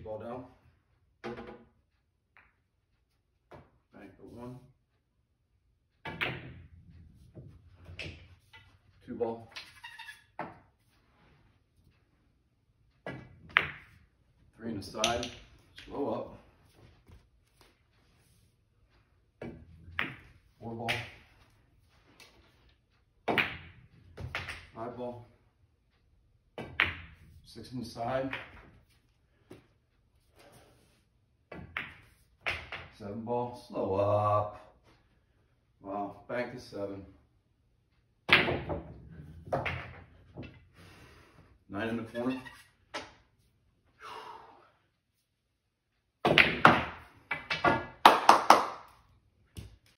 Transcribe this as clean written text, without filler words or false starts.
ball down. Bank the 1. 2 ball. 3 in the side. Slow up. 4 ball. 5 ball. 6 in the side. 7 ball. Slow up. Wow. Back to 7. 9 in the corner.